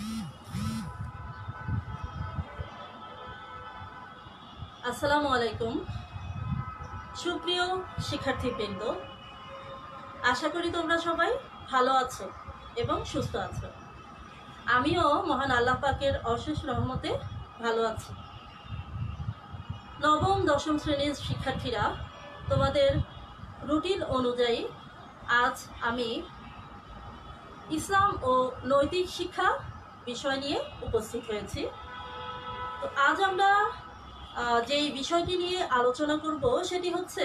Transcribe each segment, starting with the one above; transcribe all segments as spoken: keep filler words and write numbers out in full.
আসসালামু আলাইকুম সুপ্রিয় শিক্ষার্থীবৃন্দ, আশা করি তোমরা সবাই ভালো আছো এবং সুস্থ আছো। আমিও মহান আল্লাহ পাকের অশেষ রহমতে ভালো আছি। নবম দশম শ্রেণীর শিক্ষার্থীরা, তোমাদের রুটিন অনুযায়ী আজ আমি ইসলাম ও নৈতিক শিক্ষা বিষয় নিয়ে উপস্থিত হয়েছি। তো আজ আমরা যেই বিষয়টি নিয়ে আলোচনা করব সেটি হচ্ছে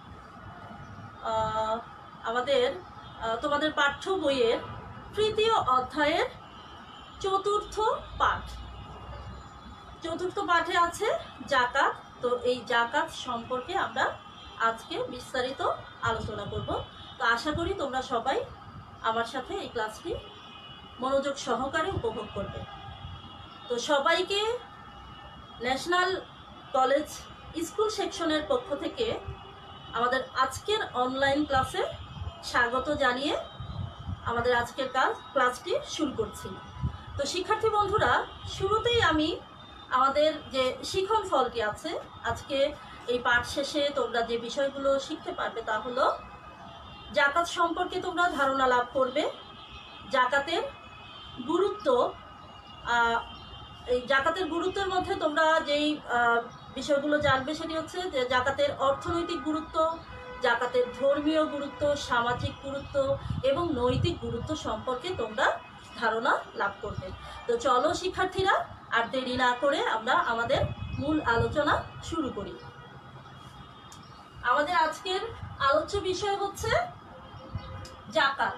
আমাদের তোমাদের পাঠ্য বইয়ের তৃতীয় অধ্যায়ের চতুর্থ পাঠ। চতুর্থ পাঠে আছে জাকাত। তো এই জাকাত সম্পর্কে আমরা আজকে বিস্তারিত আলোচনা করব। তো আশা করি তোমরা সবাই আমার সাথে এই ক্লাসটি মনোযোগ সহকারে উপভোগ করবে। তো সবাইকে ন্যাশনাল কলেজ স্কুল সেকশনের পক্ষ থেকে আমাদের আজকের অনলাইন ক্লাসে স্বাগত জানিয়ে আমাদের আজকের কাজ ক্লাসটি শুরু করছি। তো শিক্ষার্থী বন্ধুরা, শুরুতেই আমি আমাদের যে শিখন ফলটি আছে, আজকে এই পাঠ শেষে তোমরা যে বিষয়গুলো শিখতে পারবে তা হলো জাকাত সম্পর্কে তোমরা ধারণা লাভ করবে, জাকাতের গুরুত্ব, এই জাকাতের গুরুত্বের মধ্যে তোমরা যেই বিষয়গুলো জানবে সেটি হচ্ছে যে জাকাতের অর্থনৈতিক গুরুত্ব, জাকাতের ধর্মীয় গুরুত্ব, সামাজিক গুরুত্ব এবং নৈতিক গুরুত্ব সম্পর্কে তোমরা ধারণা লাভ করবে। তো চলো শিক্ষার্থীরা, আর দেরি না করে আমরা আমাদের মূল আলোচনা শুরু করি। আমাদের আজকের আলোচ্য বিষয় হচ্ছে জাকাত।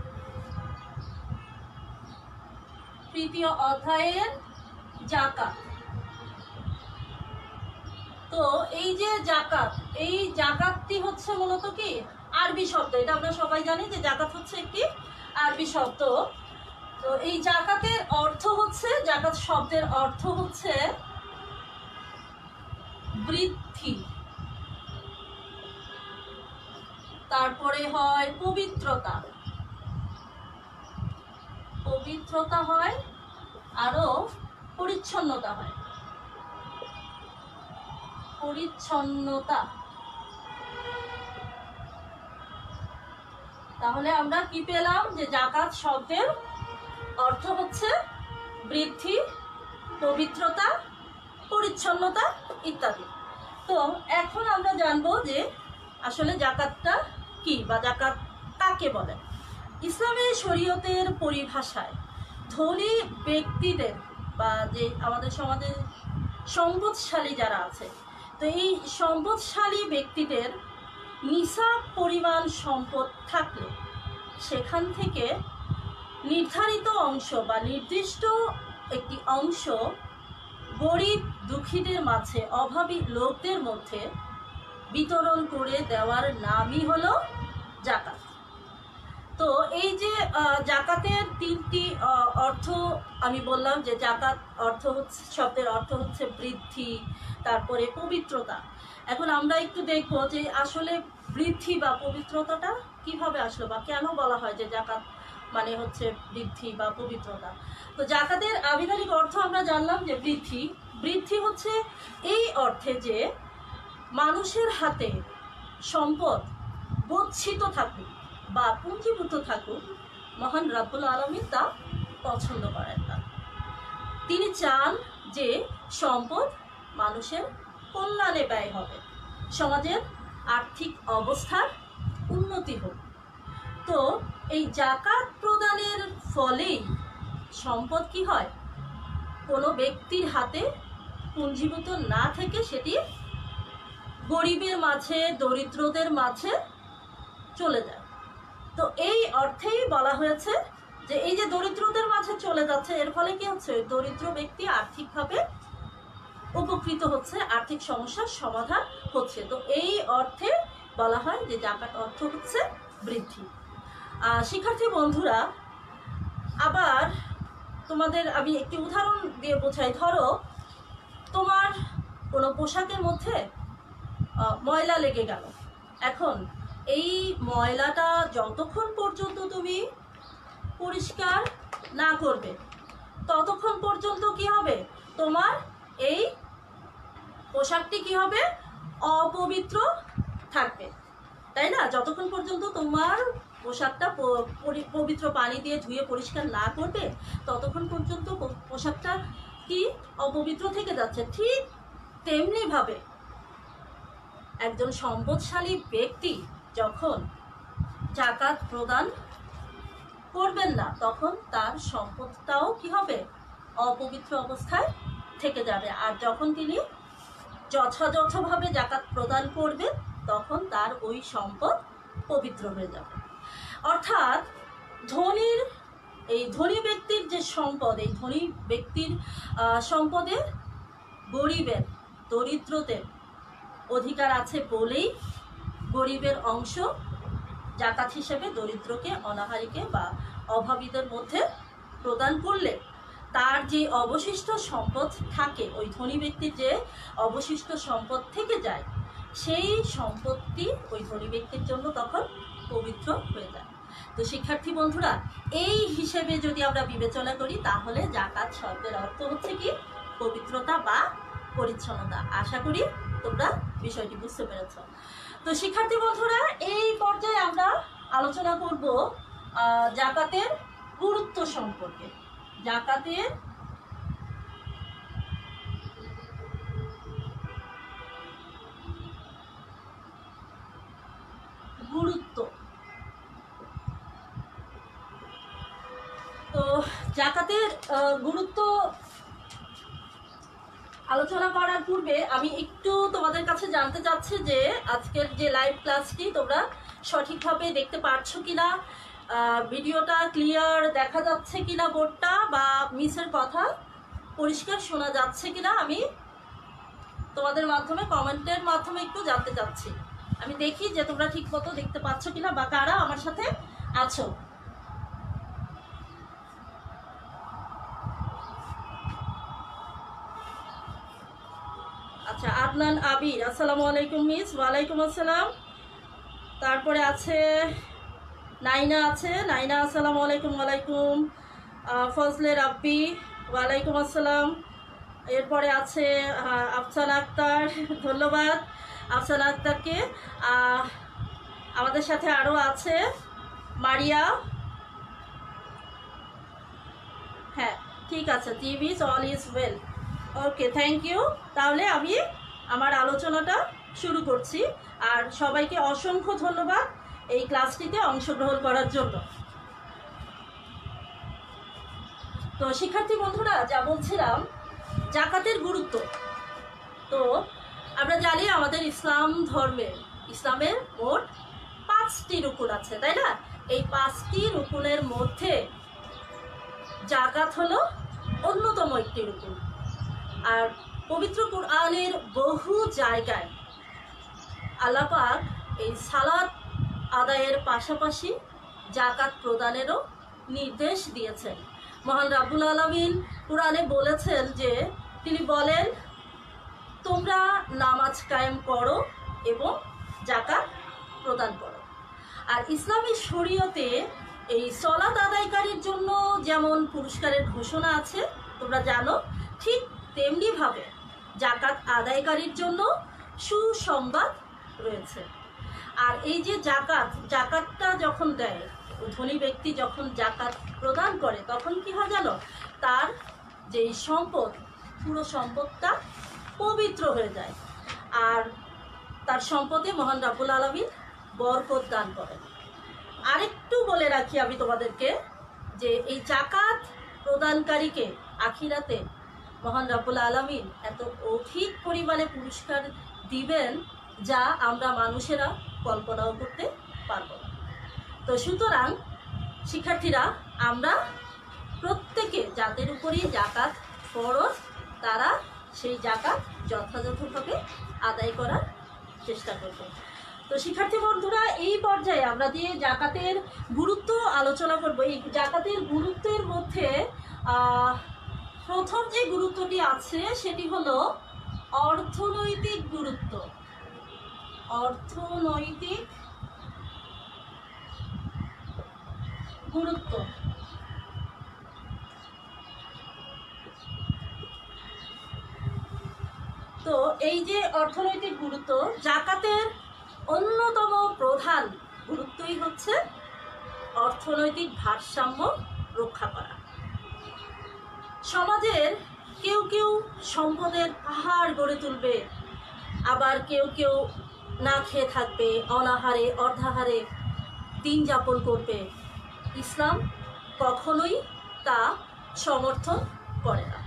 তৃতীয় অধ্যায়ের জাকাত। তো এই যে জাকাত, এই জাকাতটি হচ্ছে মূলত কি আরবি শব্দ। এটা আমরা সবাই জানি যে জাকাত হচ্ছে একটি আরবি শব্দ। তো এই জাকাতের অর্থ হচ্ছে, জাকাত শব্দের অর্থ হচ্ছে বৃদ্ধি, তারপরে হয় পবিত্রতা, পবিত্রতা হয়, আরো পরিচ্ছন্নতা হয়, পরিচ্ছন্নতা। তাহলে আমরা কি পেলাম যে জাকাত শব্দের অর্থ হচ্ছে বৃদ্ধি, পবিত্রতা, পরিচ্ছন্নতা ইত্যাদি। তো এখন আমরা জানবো যে আসলে জাকাতটা কি বা জাকাত কাকে বলে। ইসলামের শরীয়তের পরিভাষায় ধনী ব্যক্তিদের বা যে আমাদের সমাজে সম্পদশালী যারা আছে, তো এই সম্পদশালী ব্যক্তিদের নিসাব পরিমাণ সম্পদ থাকলে সেখান থেকে নির্ধারিত অংশ বা নির্দিষ্ট একটি অংশ গরিব দুঃখীদের মাঝে, অভাবী লোকদের মধ্যে বিতরণ করে দেওয়ার নামই হলো জাকাত। তো এই যে জাকাতের তিনটি অর্থ আমি বললাম, যে জাকাত অর্থ হচ্ছে, শব্দের অর্থ হচ্ছে বৃদ্ধি, তারপরে পবিত্রতা। এখন আমরা একটু দেখবো যে আসলে বৃদ্ধি বা পবিত্রতাটা কিভাবে আসলো বা কেন বলা হয় যে জাকাত মানে হচ্ছে বৃদ্ধি বা পবিত্রতা। তো জাকাতের আবিধানিক অর্থ আমরা জানলাম যে বৃদ্ধি। বৃদ্ধি হচ্ছে এই অর্থে যে মানুষের হাতে সম্পদ গচ্ছিত থাকুক বা পুঞ্জীভূত থাকুক, মহান রব্বুল আলামিন তা পছন্দ করেন না। তিনি চান যে সম্পদ মানুষের কল্যাণে ব্যয় হবে, সমাজের আর্থিক অবস্থার উন্নতি হোক। তো এই জাকাত প্রদানের ফলেই সম্পদ কি হয়, কোনো ব্যক্তির হাতে পুঞ্জীভূত না থেকে সেটি গরিবের মাঝে, দরিদ্রদের মাঝে চলে যায়। তো এই অর্থেই বলা হয়েছে যে এই যে দরিদ্রদের মাঝে চলে যাচ্ছে, এর ফলে কি হচ্ছে, দরিদ্র ব্যক্তি আর্থিকভাবে উপকৃত হচ্ছে, আর্থিক সমস্যার সমাধান হচ্ছে। তো এই অর্থে বলা হয় যে জাকাত অর্থ হচ্ছে বৃদ্ধি। শিক্ষার্থী বন্ধুরা, আবার তোমাদের আমি একটি উদাহরণ দিয়ে বোঝাই। ধরো তোমার কোনো পোশাকের মধ্যে ময়লা লেগে গেল। এখন এই ময়লাটা যতক্ষণ পর্যন্ত তুমি পরিষ্কার না করবে ততক্ষণ পর্যন্ত কি হবে, তোমার এই পোশাকটি কি হবে, অপবিত্র থাকবে, তাই না? যতক্ষণ পর্যন্ত তোমার পোশাকটা পবিত্র পানি দিয়ে ধুয়ে পরিষ্কার না করবে ততক্ষণ পর্যন্ত পোশাকটা কি অপবিত্র থেকে যাচ্ছে। ঠিক তেমনি ভাবে একজন সম্পদশালী ব্যক্তি যখন জাকাত প্রদান করবেন না তখন তার সম্পদটাও কি হবে, অপবিত্র অবস্থায় থেকে যাবে। আর যখন তিনি যথাযথভাবে জাকাত প্রদান করবেন তখন তার ওই সম্পদ পবিত্র হয়ে যাবে। অর্থাৎ ধনীর এই ধনী ব্যক্তির যে সম্পদ, এই ধনী ব্যক্তির সম্পদে গরিবের দরিদ্রদের অধিকার আছে বলেই গরিবের অংশ জাকাত হিসেবে দরিদ্রকে, অনাহারীকে বা অভাবীদের মধ্যে প্রদান করলে তার যে অবশিষ্ট সম্পদ থাকে, ওই ধনী ব্যক্তির যে অবশিষ্ট সম্পদ থেকে যায় সেই সম্পদটি ওই ধনী ব্যক্তির জন্য তখন পবিত্র হয়ে যায়। তো শিক্ষার্থী বন্ধুরা, এই হিসেবে যদি আমরা বিবেচনা করি তাহলে জাকাত শব্দের অর্থ হচ্ছে কি, পবিত্রতা বা পরিচ্ছন্নতা। আশা করি তোমরা বিষয়টি বুঝতে পেরেছ। তো শিক্ষার্থী বন্ধুরা, এই পর্যায়ে আমরা আলোচনা করব জাকাতের গুরুত্ব সম্পর্কে। জাকাতের গুরুত্ব। তো জাকাতের গুরুত্ব আলোচনা করার পূর্বে আমি একটু তোমাদের কাছে জানতে চাচ্ছি যে আজকের যে লাইভ ক্লাসটি তোমরা সঠিকভাবে দেখতে পারছো কিনা, ভিডিওটা ক্লিয়ার দেখা যাচ্ছে কিনা, বোর্ডটা বা মিসের কথা পরিষ্কার শোনা যাচ্ছে কিনা আমি তোমাদের মাধ্যমে কমেন্টের মাধ্যমে একটু জানতে চাচ্ছি। আমি দেখি যে তোমরা ঠিক মতো দেখতে পাচ্ছ কিনা বা কারা আমার সাথে আছো। আচ্ছা, আদনান আবির, আসসালামু আলাইকুম মিস। ওয়ালাইকুম আসসালাম। তারপরে আছে নাইনা, আছে নাইনা, আসসালামু আলাইকুম। ওয়ালাইকুম। ফজলে রাব্বি, ওয়ালাইকুম আসসালাম। এরপরে আছে আফসানা আক্তার, ধন্যবাদ আফসানা আক্তারকে। আমাদের সাথে আরও আছে মারিয়া। হ্যাঁ ঠিক আছে, TV all is well, okay, thank you. তাহলে আমি আমার আলোচনাটা শুরু করছি। আর সবাইকে অসংখ্য ধন্যবাদ এই ক্লাসটিতে অংশগ্রহণ করার জন্য। তো শিক্ষার্থী বন্ধুরা, যা বলছিলাম জাকাতের গুরুত্ব। তো আমরা জানি আমাদের ইসলাম ধর্মে ইসলামের মোট পাঁচটি রুকুন আছে, তাই না? এই পাঁচটি রুকুনের মধ্যে জাকাত হলো অন্যতম একটি রুকুন। আর পবিত্র কুরআনের বহু জায়গায় আল্লাহ পাক এই সালাত আদায়ের পাশাপাশি জাকাত প্রদানেরও নির্দেশ দিয়েছেন। মহান রাব্বুল আলামিন কুরআনে বলেছেন যে তিনি বলেন, তোমরা নামাজ কায়েম করো এবং জাকাত প্রদান করো। আর ইসলামী শরীয়তে এই সালাত আদায়কারীর জন্য যেমন পুরস্কারের ঘোষণা আছে তোমরা জানো, ঠিক তেমনিভাবে জাকাত আদায়কারীর জন্য সুসংবাদ রয়েছে। আর এই যে জাকাত, জাকাতটা যখন দেয়, ধনী ব্যক্তি যখন জাকাত প্রদান করে তখন কি হয় জানো, তার যেই সম্পদ, পুরো সম্পদটা পবিত্র হয়ে যায়। আর তার সম্পদে মহান রাব্বুল আলামিন বরকত দান করেন। আরেকটু বলে রাখি আমি তোমাদেরকে যে এই জাকাত প্রদানকারীকে আখিরাতে মহান রাব্বুল আলামিন এত অধিক পরিমাণে পুরস্কার দিবেন যা আমরা মানুষেরা কল্পনাও করতে পারবো না। তো সুতরাং শিক্ষার্থীরা, আমরা প্রত্যেকে যাদের উপরই জাকাত ফরজ তারা সেই জাকাত যথাযথভাবে আদায় করার চেষ্টা করব। তো শিক্ষার্থী বন্ধুরা, এই পর্যায়ে আমরা যে জাকাতের গুরুত্ব আলোচনা করব, এই জাকাতের গুরুত্বের মধ্যে প্রথম যে গুরুত্বটি আছে সেটি হলো অর্থনৈতিক গুরুত্ব। অর্থনৈতিক গুরুত্ব। তো এই যে অর্থনৈতিক গুরুত্ব, জাকাতের অন্যতম প্রধান গুরুত্বই হচ্ছে অর্থনৈতিক ভারসাম্য রক্ষা করা। সমাজের কেউ কেউ সম্পদের পাহাড় গড়ে তুলবে, আবার কেউ কেউ না খেয়ে থাকবে, অনাহারে অর্ধাহারে দিন যাপন করবে। ইসলাম কখনোই তা সমর্থন করে না।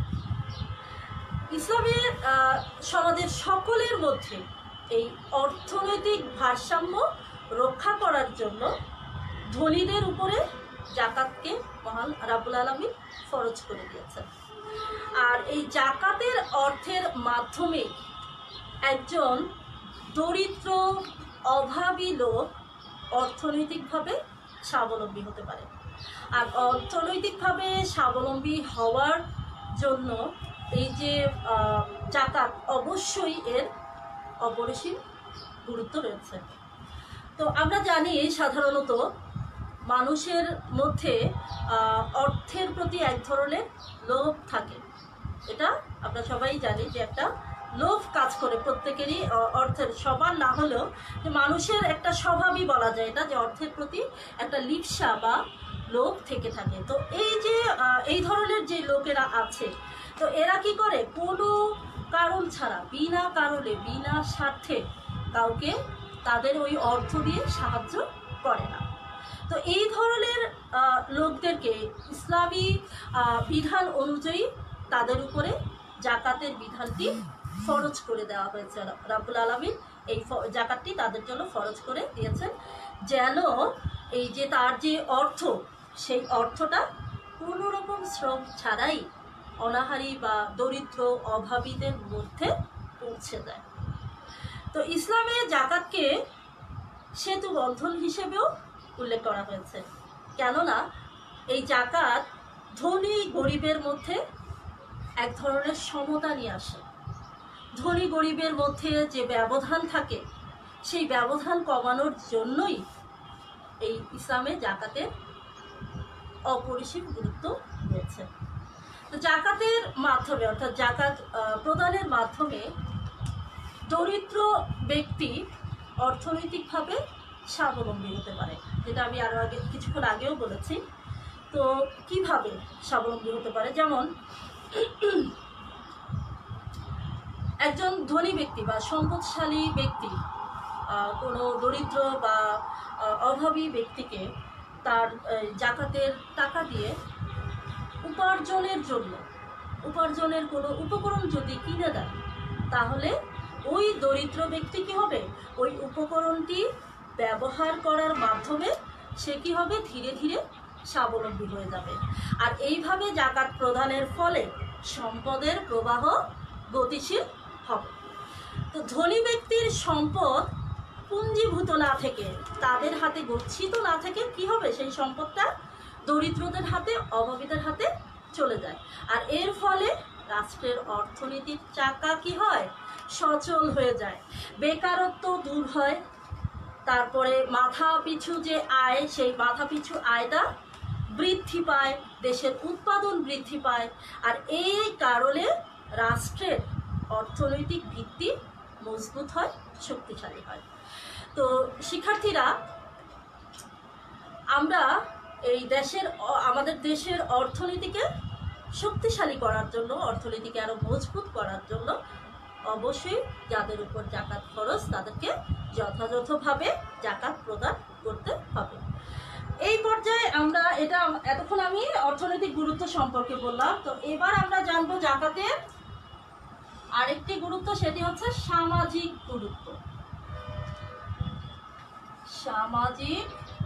ইসলামের সমাজের সকলের মধ্যে এই অর্থনৈতিক ভারসাম্য রক্ষা করার জন্য ধনীদের উপরে জাকাতকে মহান রাব্বুল আলামিন ফরজ করে দিয়েছেন। আর এই জাকাতের অর্থের মাধ্যমে একজন দরিদ্র অভাবী লোক অর্থনৈতিকভাবে স্বাবলম্বী হতে পারে। আর অর্থনৈতিকভাবে স্বাবলম্বী হওয়ার জন্য এই যে জাকাত, অবশ্যই এর অপরিসীম গুরুত্ব রয়েছে। তো আমরা জানি সাধারণত মানুষের মধ্যে অর্থের প্রতি এক ধরনের লোভ থাকে। এটা আমরা সবাই জানি যে একটা লোভ কাজ করে প্রত্যেকেরই, অর্থের সবার না হলেও যে মানুষের একটা স্বভাবই বলা যায় এটা, যে অর্থের প্রতি একটা লিপ্সা বা লোভ থেকে থাকে। তো এই যে এই ধরনের যে লোকেরা আছে, তো এরা কি করে, কোনো কারণ ছাড়া বিনা কারণে বিনা স্বার্থে কাউকে তাদের ওই অর্থ দিয়ে সাহায্য করে না। তো এই ধরনের লোকদেরকে ইসলামী বিধান অনুযায়ী তাদের উপরে জাকাতের বিধানটি ফরজ করে দেওয়া হয়েছে। রাব্বুল আলামিন এই জাকাতটি তাদের জন্য ফরজ করে দিয়েছেন, যেন এই যে তার যে অর্থ, সেই অর্থটা কোনো রকম শ্রম ছাড়াই অনাহারী বা দরিদ্র অভাবীদের মধ্যে পৌঁছে দেয়। তো ইসলামে জাকাতকে সেতু বন্ধন হিসেবেও উল্লেখ করা হয়েছে, কেননা এই জাকাত ধনী গরিবের মধ্যে এক ধরনের সমতা নিয়ে আসে। ধনী গরিবের মধ্যে যে ব্যবধান থাকে, সেই ব্যবধান কমানোর জন্যই এই ইসলামে জাকাতের অপরিসীম গুরুত্ব রয়েছে। তো জাকাতের মাধ্যমে, অর্থাৎ জাকাত প্রদানের মাধ্যমে দরিদ্র ব্যক্তি অর্থনৈতিকভাবে স্বাবলম্বী হতে পারে, যেটা আমি আরও আগে কিছুক্ষণ আগেও বলেছি। তো কিভাবে স্বাবলম্বী হতে পারে, যেমন একজন ধনী ব্যক্তি বা সম্পদশালী ব্যক্তি কোনো দরিদ্র বা অভাবী ব্যক্তিকে তার জাকাতের টাকা দিয়ে উপার্জনের জন্য উপার্জনের কোনো উপকরণ যদি কিনে দেয়, তাহলে ওই দরিদ্র ব্যক্তি কী হবে, ওই উপকরণটি ব্যবহার করার মাধ্যমে সে কী হবে, ধীরে ধীরে স্বাবলম্বী হয়ে যাবে। আর এইভাবে জাকাত প্রদানের ফলে সম্পদের প্রবাহ গতিশীল হবে। তো ধনী ব্যক্তির সম্পদ পুঞ্জীভূত না থেকে, তাদের হাতে গচ্ছিত না থেকে কি হবে, সেই সম্পদটা দরিদ্রদের হাতে, অভাবীদের হাতে চলে যায়। আর এর ফলে রাষ্ট্রের অর্থনীতির চাকা কি হয়, সচল হয়ে যায়, বেকারত্ব দূর হয়, তারপরে মাথা পিছু যে আয়, সেই মাথা পিছু আয়টা বৃদ্ধি পায়, দেশের উৎপাদন বৃদ্ধি পায়। আর এই কারণে রাষ্ট্রের অর্থনৈতিক ভিত্তি মজবুত হয়, শক্তিশালী হয়। তো শিক্ষার্থীরা, আমরা এই দেশের, আমাদের দেশের অর্থনীতিকে শক্তিশালী করার জন্য, অর্থনীতিকে আরও মজবুত করার জন্য অবশ্যই যাদের উপর জাকাত খরচ, তাদেরকে যথাযথভাবে জাকাত প্রদান করতে হবে। এই পর্যায়ে আমরা এটা, এতক্ষণ আমি অর্থনৈতিক গুরুত্ব সম্পর্কে বললাম। তো এবার আমরা জানবো জাকাতের আরেকটি গুরুত্ব, সেটি হচ্ছে সামাজিক গুরুত্ব। সামাজিক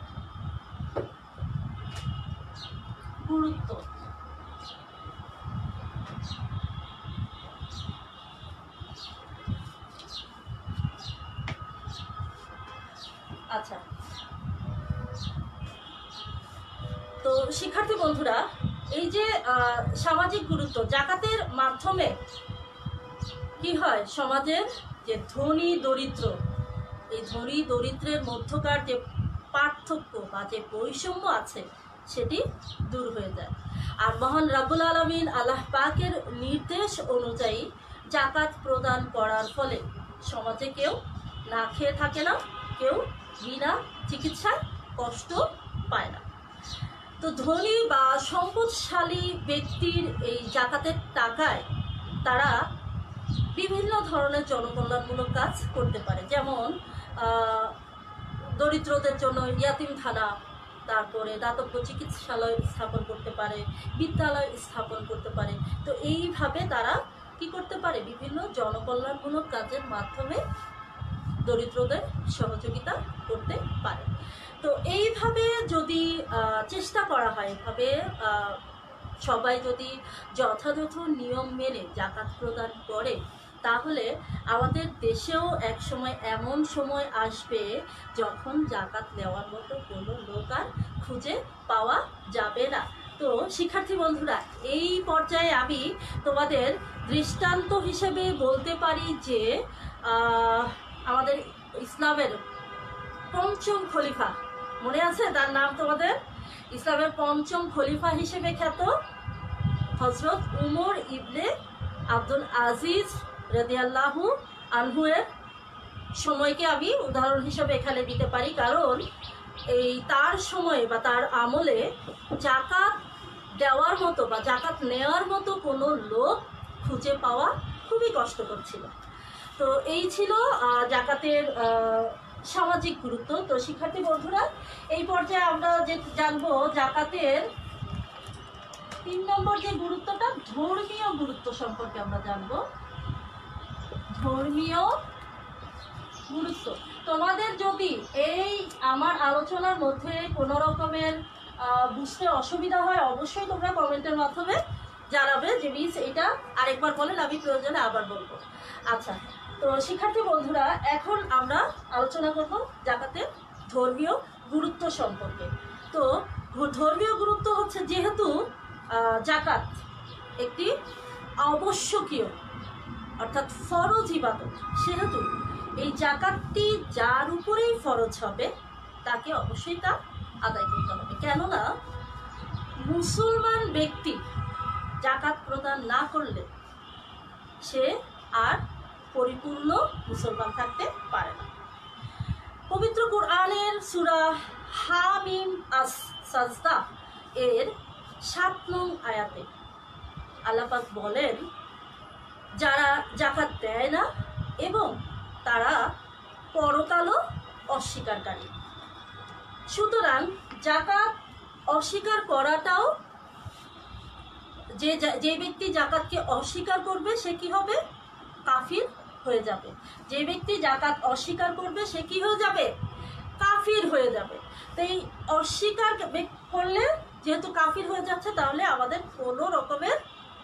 গুরুত্ব আচ্ছা, তো শিক্ষার্থী বন্ধুরা, এই যে সামাজিক গুরুত্ব, জাকাতের মাধ্যমে কি হয়, সমাজের যে ধনী দরিদ্র, এই ধনী দরিদ্রের মধ্যকার যে পার্থক্য বা যে বৈষম্য আছে, সেটি দূর হয়ে যায়। আর মহান রাব্বুল আলামিন আল্লাহ পাকের নির্দেশ অনুযায়ী জাকাত প্রদান করার ফলে সমাজে কেউ না খেয়ে থাকে না, কেউ বিনা চিকিৎসায় কষ্ট পায় না। তো ধনী বা সম্পদশালী ব্যক্তির এই জাকাতের টাকায় তারা বিভিন্ন ধরনের জনকল্যাণমূলক কাজ করতে পারে, যেমন দরিদ্রদের জন্য ইয়াতিমখানা, তারপরে দাতব্য চিকিৎসালয় স্থাপন করতে পারে, বিদ্যালয় স্থাপন করতে পারে। তো এইভাবে তারা কি করতে পারে, বিভিন্ন জনকল্যাণমূলক কাজের মাধ্যমে দরিদ্রদের সহযোগিতা করতে পারে। তো এইভাবে যদি চেষ্টা করা হয়, এভাবে সবাই যদি যথাযথ নিয়ম মেনে জাকাত প্রদান করে, তাহলে আমাদের দেশেও এক সময় এমন সময় আসবে যখন জাকাত নেওয়ার মতো কোনো লোক আর খুঁজে পাওয়া যাবে না। তো শিক্ষার্থী বন্ধুরা, এই পর্যায়ে আমি তোমাদের দৃষ্টান্ত হিসেবে বলতে পারি যে আমাদের ইসলামের পঞ্চম খলিফা, মনে আছে তার নাম তোমাদের? ইসলামের পঞ্চম খলিফা হিসেবে খ্যাত হযরত উমর ইবনে আব্দুল আজিজ রাদিয়াল্লাহু আনহু এর সময়কে আমি উদাহরণ হিসেবে এখানে দিতে পারি, কারণ এই তার সময়ে বা তার আমলে জাকাত দেওয়ার মতো বা জাকাত নেওয়ার মতো কোনো লোক খুঁজে পাওয়া খুবই কষ্টকর ছিল। তো এই ছিল জাকাতের সামাজিক গুরুত্ব। তো শিক্ষার্থী বন্ধুরা, এই পর্যায়ে আমরা যে জানবো জাকাতের তিন নম্বর যে গুরুত্বটা, ধর্মীয় গুরুত্ব সম্পর্কে আমরা জানবো। ধর্মীয় গুরুত্ব, তোমাদের যদি এই আমার আলোচনার মধ্যে কোনো রকমের বুঝতে অসুবিধা হয়, অবশ্যই তোমরা কমেন্টের মাধ্যমে জানাবে যে মিস এটা আরেকবার বলেন, আমি প্রয়োজনে আবার বলবো। আচ্ছা, তো শিক্ষার্থী বন্ধুরা, এখন আমরা আলোচনা করব জাকাতের ধর্মীয় গুরুত্ব সম্পর্কে। তো ধর্মীয় গুরুত্ব হচ্ছে, যেহেতু জাকাত একটি আবশ্যকীয় অর্থাৎ ফরজ ইবাদত, সেহেতু এই জাকাতটি যার উপরেই ফরজ হবে তাকে অবশ্যই তা আদায় করতে হবে। কেননা মুসলমান ব্যক্তি জাকাত প্রদান না করলে সে আর পরিপূর্ণ মুসলমান থাকতে পারে না। পবিত্র কুরআনের সূরা হামিম আস সাজদা এর সাত নং আয়াতে আল্লাহ পাক বলেন, যারা জাকাত দেয় না এবং তারা পরকালও অস্বীকারকারী। সুতরাং জাকাত অস্বীকার করাটাও, যে যে ব্যক্তি জাকাতকে অস্বীকার করবে সে কি হবে? কাফির হয়ে যাবে। যে ব্যক্তি জাকাত অস্বীকার করবে সে কি হয়ে যাবে? কাফির হয়ে যাবে। তো এই অস্বীকার করলে যেহেতু কাফির হয়ে যাচ্ছে, তাহলে আমাদের কোনো রকমের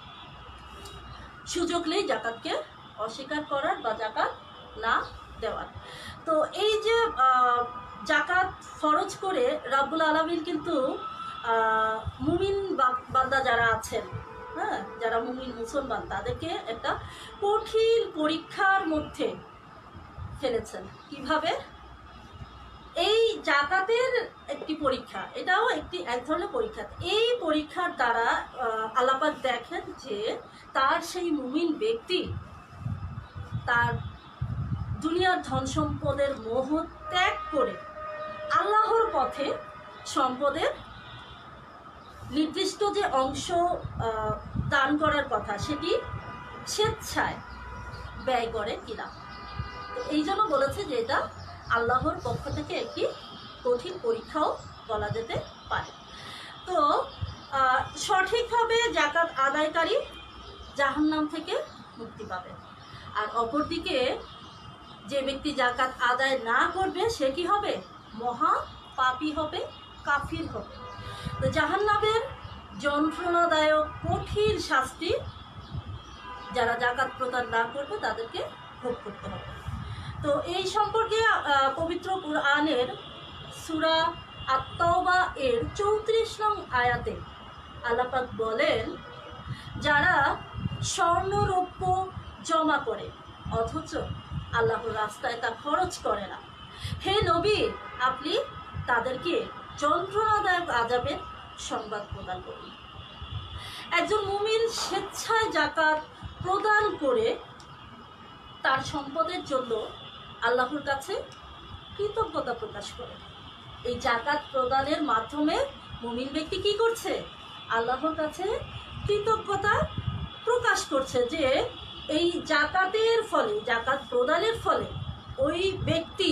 সুযোগ নেই জাকাতকে অস্বীকার করার বা জাকাত না দেওয়ার। তো এই যে জাকাত ফরজ করে রাব্বুল আলামিন কিন্তু মুমিন বান্দা যারা আছেন, হ্যাঁ, যারা মুমিন মুসলমান, তাদেরকে একটা কঠিন পরীক্ষার মধ্যে ফেলেছেন। কিভাবে? এই জাকাতের একটি পরীক্ষা, এটাও একটি এক ধরনের পরীক্ষা। এই পরীক্ষার দ্বারা আল্লাহ পাক দেখেন যে তার সেই মুমিন ব্যক্তি তার দুনিয়ার ধন সম্পদের মোহ ত্যাগ করে আল্লাহর পথে সম্পদের নির্দিষ্ট যে অংশ দান করার কথা সেটি স্বেচ্ছায় ব্যয় করে কিনা। তো এই জন্য বলেছে যে এটা আল্লাহর পক্ষ থেকে একটি কঠিন পরীক্ষাও বলা যেতে পারে। তো সঠিকভাবে জাকাত আদায়কারী জাহান্নাম থেকে মুক্তি পাবে, আর অপরদিকে যে ব্যক্তি জাকাত আদায় না করবে সে কি হবে? মহা পাপী হবে, কাফির হবে। তো জাহান্নামের যন্ত্রণাদায়ক কঠিন শাস্তি যারা জাকাত প্রদান না করবে তাদেরকে ভোগ করতে হবে। তো এই সম্পর্কে পবিত্র কুরআনের সূরা আত-তাওবা এর চৌত্রিশ নং আয়াতে আল্লাহ পাক বলেন, যারা স্বর্ণ রৌপ্য জমা করে অথচ আল্লাহর রাস্তায় তা খরচ করে না, হে নবী, আপনি তাদেরকে যন্ত্রণাদায়ক আযাবের সংবাদ প্রদান করুন। একজন মুমিন স্বেচ্ছায় জাকাত প্রদান করে তার সম্পদের জন্য আল্লাহর কাছে কৃতজ্ঞতা প্রকাশ করে। এই জাকাত প্রদানের মাধ্যমে মুমিন ব্যক্তি কি করছে? আল্লাহর কাছে কৃতজ্ঞতা প্রকাশ করছে যে এই জাকাতের ফলে, জাকাত প্রদানের ফলে ওই ব্যক্তি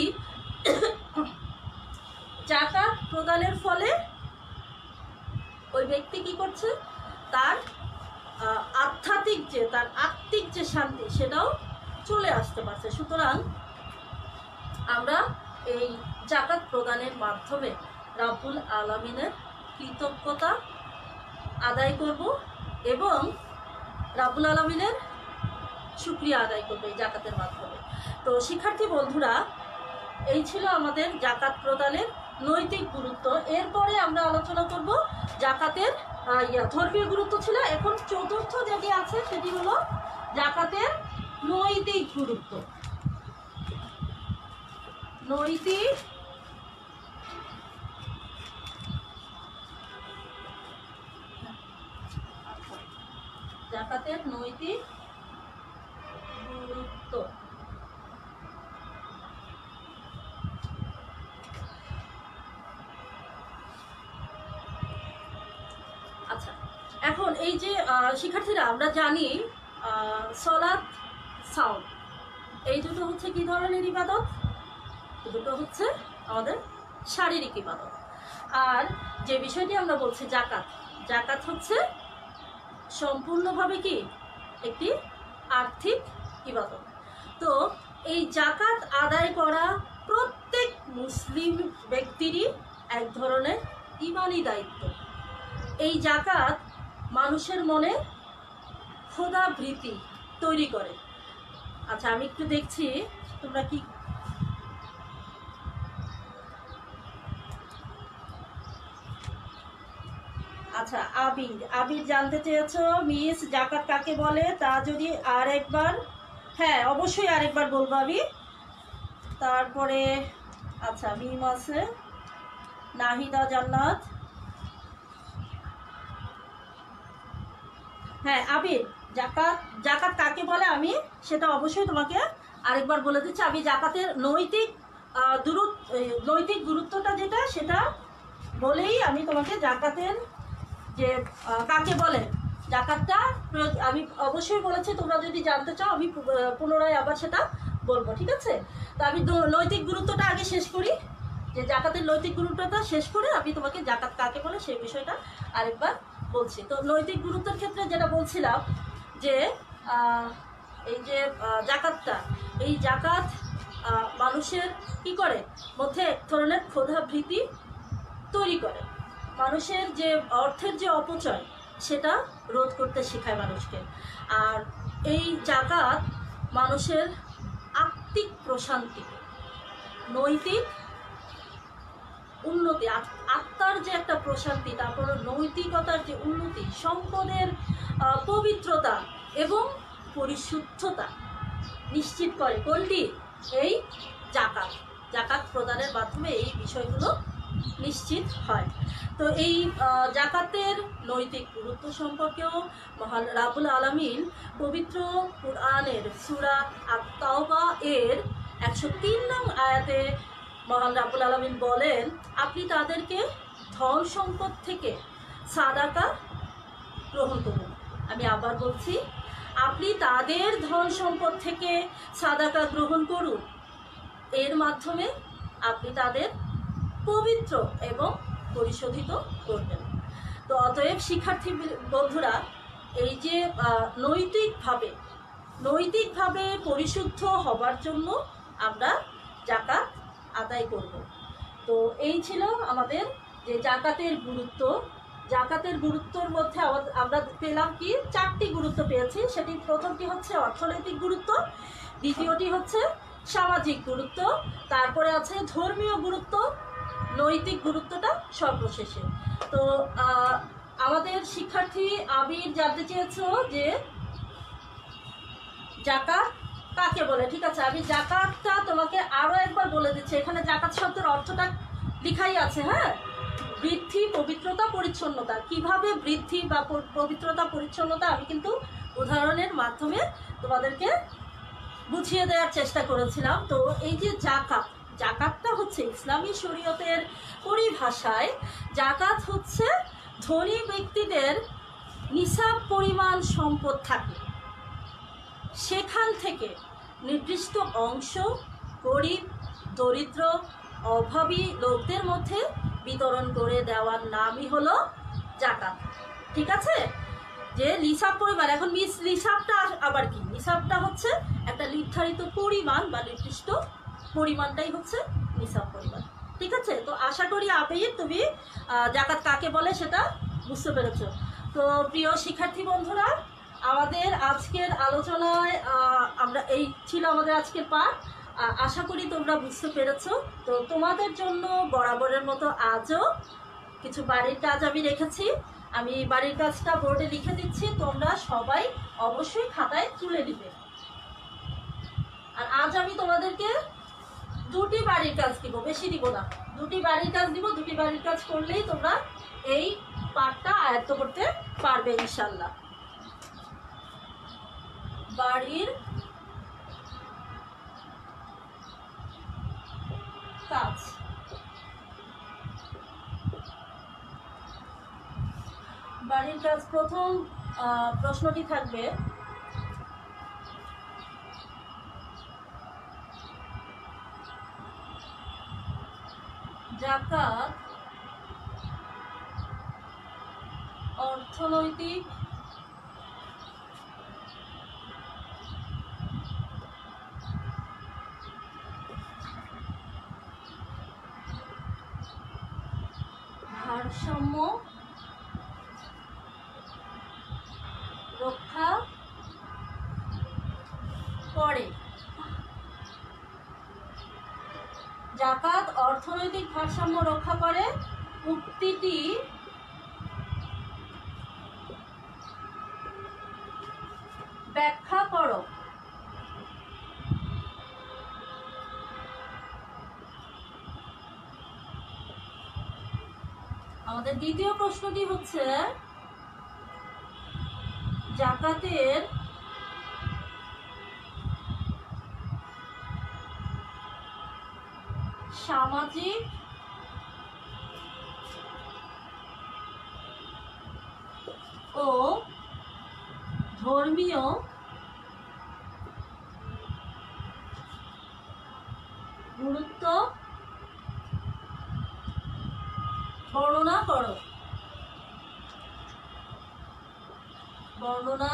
জাকাত প্রদানের ফলে ওই ব্যক্তি কি করছে? তার আধ্যাত্মিক যে তার আত্মিক যে শান্তি সেটাও চলে আসতে পারছে। সুতরাং আমরা এই জাকাত প্রদানের মাধ্যমে রাব্বুল আলামিনের কৃতজ্ঞতা আদায় করব এবং রাব্বুল আলামিনের শুকরিয়া আদায় করবো এই জাকাতের মাধ্যমে। তো শিক্ষার্থী বন্ধুরা, এই ছিল আমাদের জাকাত প্রদানের নৈতিক গুরুত্ব। এরপরে আমরা আলোচনা করব জাকাতের ধর্মীয় গুরুত্ব ছিল। এখন চতুর্থ যেটি আছে সেটি হলো জাকাতের নৈতিক গুরুত্ব। নৈতিক জাকাতের নৈতিক গুরুত্ব। আচ্ছা, এখন এই যে শিক্ষার্থীরা আমরা জানি সালাত, সাওম এই দুটো হচ্ছে কি ধরনের ইবাদত? দুটো হচ্ছে আমাদের শারীরিক ইবাদত। আর যে বিষয়টি আমরা বলছি জাকাত, জাকাত হচ্ছে সম্পূর্ণভাবে কি একটি আর্থিক ইবাদত। তো এই জাকাত আদায় করা প্রত্যেক মুসলিম ব্যক্তিরই এক ধরনের ঈমানি দায়িত্ব। এই জাকাত মানুষের মনে ক্ষুধাবৃত্তি তৈরি করে। আচ্ছা, আমি একটু দেখছি তোমরা কি আচ্ছা আবির আবির জানতে চেয়েছো মিস জাকাত কাকে বলে, তা যদি আর একবার, হ্যাঁ অবশ্যই আরেকবার বলবো আমি। তারপরে আচ্ছা মিম আছে, নাহিদা জান্নাত, হ্যাঁ আবির জাকাত জাকাত কাকে বলে আমি সেটা অবশ্যই তোমাকে আরেকবার বলে দিচ্ছি। আমি জাকাতের নৈতিক দূরত্ব নৈতিক গুরুত্বটা যেটা সেটা বলেই আমি তোমাকে জাকাতের যে কাকে বলে জাকাতটা আমি অবশ্যই বলেছি। তোমরা যদি জানতে চাও আমি পুনরায় আবার সেটা বলবো, ঠিক আছে? তো আমি নৈতিক গুরুত্বটা আগে শেষ করি, যে জাকাতের নৈতিক গুরুত্বটা শেষ করে আমি তোমাকে জাকাত কাকে বলে সেই বিষয়টা আরেকবার বলছি। তো নৈতিক গুরুত্বের ক্ষেত্রে যেটা বলছিলাম যে এই যে জাকাতটা, এই জাকাত মানুষের কি করে মধ্যে এক ধরনের ক্ষুধাবৃত্তি তৈরি করে। মানুষের যে অর্থের যে অপচয় সেটা রোধ করতে শেখায় মানুষকে। আর এই জাকাত মানুষের আত্মিক প্রশান্তি, নৈতিক উন্নতি, আত্মার যে একটা প্রশান্তি, তারপর নৈতিকতার যে উন্নতি, সম্পদের পবিত্রতা এবং পরিশুদ্ধতা নিশ্চিত করে কোনটি? এই জাকাত। জাকাত প্রদানের মাধ্যমে এই বিষয়গুলো নিশ্চিত হয়। তো এই জাকাতের নৈতিক গুরুত্ব সম্পর্কেও মহান রাব্বুল আলামিন পবিত্র কুরআনের সূরা আত-তাওবা এর একশো তিন নং আয়াতে মহান রাব্বুল আলামিন বলেন, আপনি তাদেরকে ধন সম্পদ থেকে সাদাকা গ্রহণ করুন। আমি আবার বলছি, আপনি তাদের ধন সম্পদ থেকে সাদাকা গ্রহণ করুন, এর মাধ্যমে আপনি তাদের পবিত্র এবং পরিশোধিত করবেন। তো অতএব শিক্ষার্থী বন্ধুরা, এই যে নৈতিকভাবে নৈতিকভাবে পরিশুদ্ধ হবার জন্য আমরা জাকাত আদায় করব। তো এই ছিল আমাদের যে জাকাতের গুরুত্ব। জাকাতের গুরুত্বর মধ্যে আমরা পেলাম কি? চারটি গুরুত্ব পেয়েছি। সেটি প্রথমটি হচ্ছে অর্থনৈতিক গুরুত্ব, দ্বিতীয়টি হচ্ছে সামাজিক গুরুত্ব, তারপরে আছে ধর্মীয় গুরুত্ব, নৈতিক গুরুত্বটা সর্বশেষে। তো আমাদের শিক্ষার্থী আবির জানতে চেয়েছ যে জাকাত কাকে বলে। ঠিক আছে, আমি জাকাতটা তোমাকে আরো একবার বলে দিচ্ছি। এখানে জাকাত শব্দের অর্থটা লেখাই আছে, হ্যাঁ, বৃদ্ধি, পবিত্রতা, পরিচ্ছন্নতা। কিভাবে বৃদ্ধি বা পবিত্রতা, পরিচ্ছন্নতা আমি কিন্তু উদাহরণের মাধ্যমে তোমাদেরকে বুঝিয়ে দেওয়ার চেষ্টা করেছিলাম। তো এই যে জাকাত, জাকাতটা হচ্ছে ইসলামী শরীয়তের পরিভাষায় জাকাত হচ্ছে ধনী ব্যক্তিদের নিসাব পরিমাণ সম্পদ থাকে, সেখান থেকে নির্দিষ্ট অংশ গরিব, দরিদ্র, অভাবী লোকদের মধ্যে বিতরণ করে দেওয়ার নামই হলো জাকাত। ঠিক আছে, যে নিসাব পরিমাণ, এখন মিস নিসাবটা আবার কি? নিসাবটা হচ্ছে একটা নির্ধারিত পরিমাণ বা নির্দিষ্ট পরিমাণটাই হচ্ছে নিসাব পরিমাণ। ঠিক আছে, তো আশা করি আবেদ তুমি জাকাত কাকে বলে সেটা বুঝতে পেরেছো। তো প্রিয় শিক্ষার্থী বন্ধুরা, আমাদের আজকের আলোচনায় আমরা এই ছিল আমাদের আজকের পাঠ। আশা করি তোমরা বুঝতে পেরেছো। তো তোমাদের জন্য বরাবরের মতো আজও কিছু বাড়ির কাজ আমি রেখেছি। আমি বাড়ির কাজটা বোর্ডে লিখে দিচ্ছি, তোমরা সবাই অবশ্যই খাতায় তুলে দিবে। আর আজ আমি তোমাদেরকে দুটি বাড়ির কাজ দিব, বেশি দিব না, দুটি বাড়ির কাজ দিব। দুটি বাড়ির কাজ করলেই তোমরা এই পাঠটা আয়ত্ত করতে পারবে ইনশাল্লাহ। বাড়ির কাজ, বাড়ির কাজ প্রথম প্রশ্নটি থাকবে, জাকাত অর্থনৈতিক ভারসাম্য রক্ষা করে। জাকাত অর্থনৈতিক ভারসাম্য রক্ষা করে, উক্তিটি ব্যাখ্যা করো। আমাদের দ্বিতীয় প্রশ্নটি হচ্ছে, জাকাতের সামাজিক ও ধর্মীয় গুরুত্ব বর্ণনা করো। বর্ণনা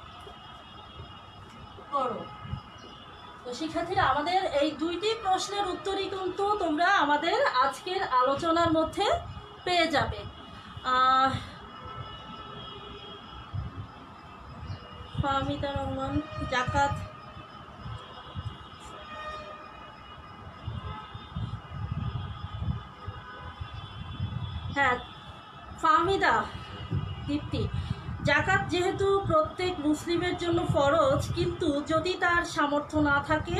করো। তো শিক্ষার্থীরা, আমাদের এই দুইটি প্রশ্নের উত্তরই কিন্তু তোমরা আমাদের আজকের আলোচনার মধ্যে পেয়ে যাবে। ফাহমিদা রহমান, জাকাত হ্যাঁ ফাহমিদা দীপ্তি, জাকাত যেহেতু প্রত্যেক মুসলিমের জন্য ফরজ, কিন্তু যদি তার সামর্থ্য না থাকে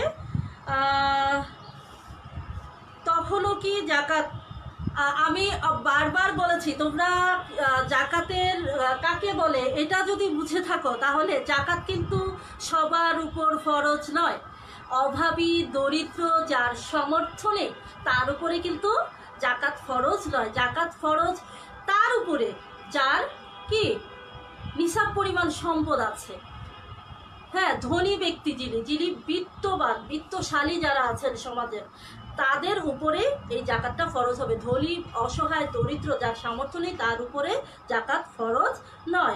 তখনও কি জাকাত, আমি বারবার বলেছি তোমরা জাকাতের কাকে বলে এটা যদি বুঝে থাকো তাহলে জাকাত কিন্তু সবার উপর ফরজ নয়। অভাবী, দরিদ্র, যার সামর্থ্য নেই তার উপরে কিন্তু জাকাত ফরজ নয়। জাকাত ফরজ তার উপরে যার কি নিসাব পরিমাণ সম্পদ আছে। হ্যাঁ, ধনী ব্যক্তি যিনি যিনি বিত্তবান, বিত্তশালী যারা আছেন সমাজের, তাদের উপরে এই জাকাতটা ফরজ হবে। ধনী, অসহায়, দরিদ্র, যার সামর্থ্য নেই তার উপরে জাকাত ফরজ নয়।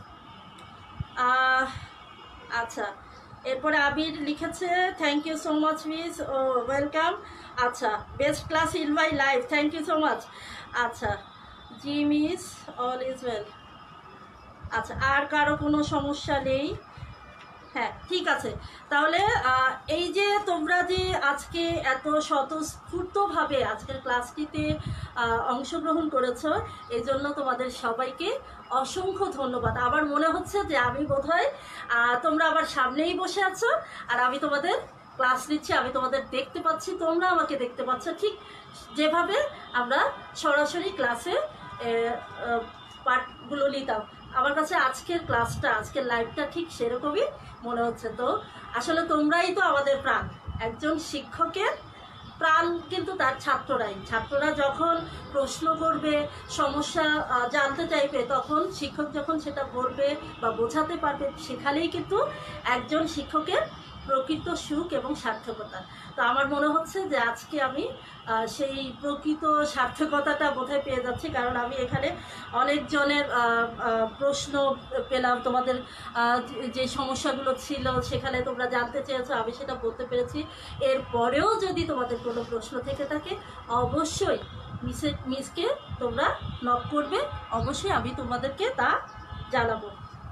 আচ্ছা, এরপরে আবির লিখেছে, thank you so much miss, ও ওয়েলকাম। আচ্ছা, best class in my life, thank you so much. আচ্ছা জি মিস, অল ইজ ওয়েল। আচ্ছা, আর কারো কোনো সমস্যা নেই? হ্যাঁ, ঠিক আছে। তাহলে এই যে তোমরা যে আজকে এত স্বতঃস্ফূর্তভাবে আজকের ক্লাসটিতে অংশগ্রহণ করেছো, এই জন্য তোমাদের সবাইকে অসংখ্য ধন্যবাদ। আবার মনে হচ্ছে যে আমি বোধহয় তোমরা আবার সামনেই বসে আছো আর আমি তোমাদের ক্লাস নিচ্ছি, আমি তোমাদের দেখতে পাচ্ছি, তোমরা আমাকে দেখতে পাচ্ছ, ঠিক যেভাবে আমরা সরাসরি ক্লাসে পাঠগুলো নিতাম। আমার কাছে আজকের ক্লাসটা, আজকের লাইভটা ঠিক সেরকমই মনে হচ্ছে। তো আসলে তোমরাই তো আমাদের প্রাণ। একজন শিক্ষকের প্রাণ কিন্তু তার ছাত্ররাই। ছাত্ররা যখন প্রশ্ন করবে, সমস্যা জানতে চাইবে, তখন শিক্ষক যখন সেটা বলবে বা বোঝাতে পারবে, সেখানেই কিন্তু একজন শিক্ষকের প্রকৃত সুখ এবং সার্থকতা। তো আমার মনে হচ্ছে যে আজকে আমি সেই প্রকৃত সার্থকতাটা বোধহয় পেয়ে যাচ্ছি, কারণ আমি এখানে অনেকজনের প্রশ্ন পেলাম, তোমাদের যে সমস্যাগুলো ছিল সেখানে তোমরা জানতে চেয়েছো, আমি সেটা বলতে পেরেছি। এরপরেও যদি তোমাদের কোনো প্রশ্ন থেকে থাকে অবশ্যই মিসে মিসকে তোমরা নক করবে, অবশ্যই আমি তোমাদেরকে তা জানাবো।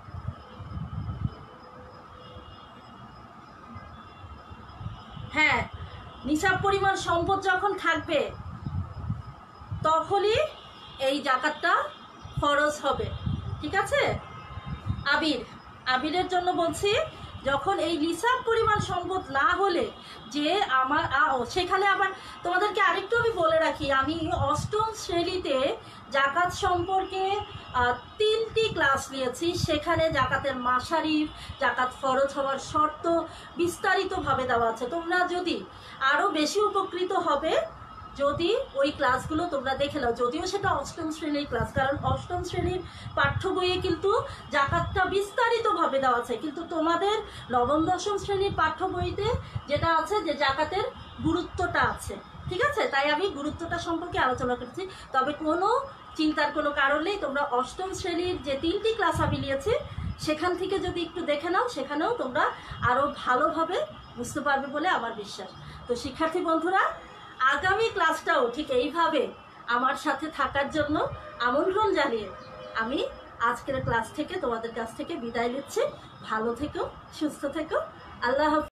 হ্যাঁ, নিসাব পরিমাণ সম্পদ যখন থাকবে তখনই এই জাকাতটা ফরজ হবে, ঠিক আছে? আবির আবিরের জন্য বলছি, যখন এই নিসাব পরিমাণ সম্পদ না হলে যে আমার সেখানে আবার তোমাদেরকে আরেকটু আমি বলে রাখি, আমি অষ্টম শ্রেণীতে জাকাত সম্পর্কে তিনটি ক্লাস নিয়েছি। সেখানে জাকাতের মাসারিফ, জাকাত ফরজ হওয়ার শর্ত বিস্তারিতভাবে দেওয়া আছে। তোমরা যদি আরও বেশি উপকৃত হবে যদি ওই ক্লাসগুলো তোমরা দেখে নাও, যদিও সেটা অষ্টম শ্রেণীর ক্লাস, কারণ অষ্টম শ্রেণীর পাঠ্য বইয়ে কিন্তু জাকাতটা বিস্তারিতভাবে দেওয়া আছে, কিন্তু তোমাদের নবম দশম শ্রেণীর পাঠ্য বইতে যেটা আছে যে জাকাতের গুরুত্বটা আছে, ঠিক আছে? তাই আমি গুরুত্বটা সম্পর্কে আলোচনা করছি। তবে কোনো চিন্তার কোনো কারণ নেই, তোমরা অষ্টম শ্রেণীর যে তিনটি ক্লাস আমি নিয়েছি সেখান থেকে যদি একটু দেখে নাও, সেখানেও তোমরা আরও ভালোভাবে বুঝতে পারবে বলে আমার বিশ্বাস। তো শিক্ষার্থী বন্ধুরা, আগামী ক্লাসটাও ঠিক এইভাবে আমার সাথে থাকার জন্য আমন্ত্রণ জানিয়ে আমি আজকের ক্লাস থেকে তোমাদের কাছ থেকে বিদায় নিচ্ছি। ভালো থেকো, সুস্থ থেকো, আল্লাহ হাফেজ।